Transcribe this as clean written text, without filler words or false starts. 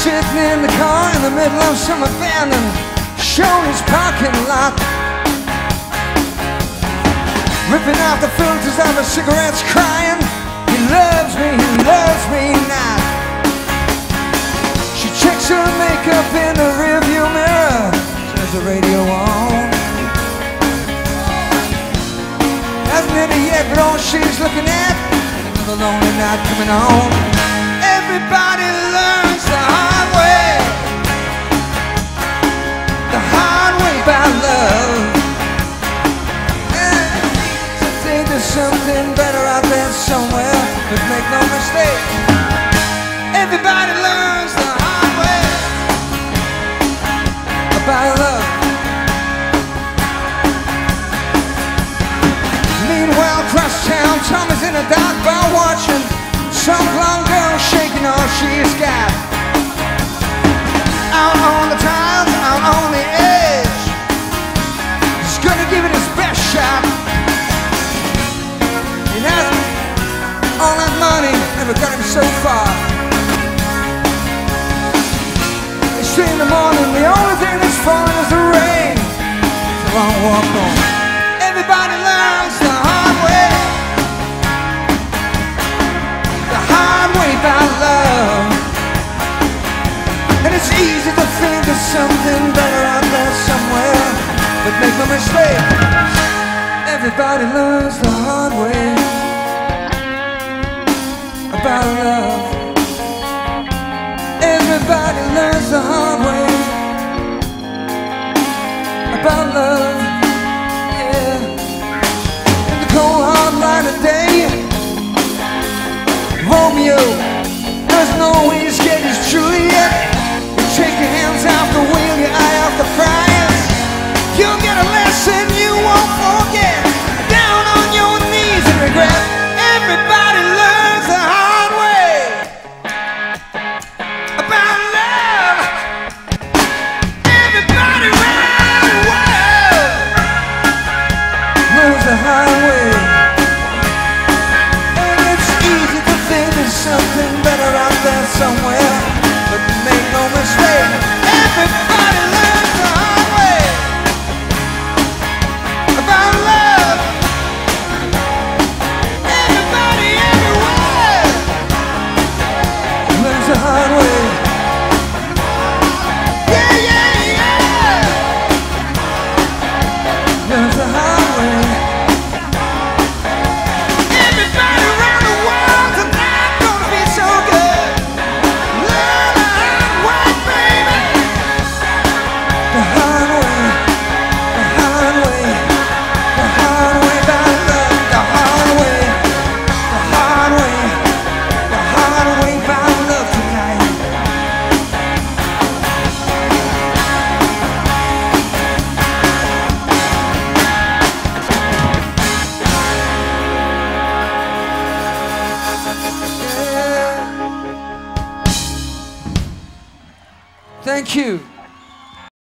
Sitting in the car in the middle of some abandoned Shoney's parking lot, ripping out the filters of her cigarettes, crying, he loves me not. She checks her makeup in the rearview mirror, turns the radio on. Hasn't hit it yet, but all she's looking at, another lonely night coming on. Everybody learns the hard way, the hard way by love. I think there's something better out there somewhere, but make no mistake, everybody learns the hard way about love. Meanwhile, across town, Tommy's in a dark bar watching some blonde girl shaking all she's got. Out on the tiles, out on the edge, he's gonna give it his best shot. He hasn't all that money, never got him so far. It's 3 in the morning, the only thing that's falling is the rain. It's a long walk home. Everybody learns the hard way, the hard way by love. And it's easy to think there's something better out there somewhere, but make no mistake, everybody learns the hard way about love. Everybody learns the hard way about love. Yeah. In the cold hard light of day, Romeo doesn't always get his Juliet. You take your hands off the wheel, your eye off the prize, you'll get a lesson you won't forget. Down on your knees and regret. Everybody learns the hard way about love. Everybody around the world learns the hard way. And it's easy to think there's something better out there somewhere, but make no mistake, everybody learns the hard way about love. Everybody everywhere learns the hard way. Yeah, yeah, yeah. Learns the hard way. Everybody around the world tonight gonna be so good. Learn the hard way, baby. The hard way, the hard way, the hard way by love. The hard way, the hard way, the hard way by love tonight. Yeah. Thank you.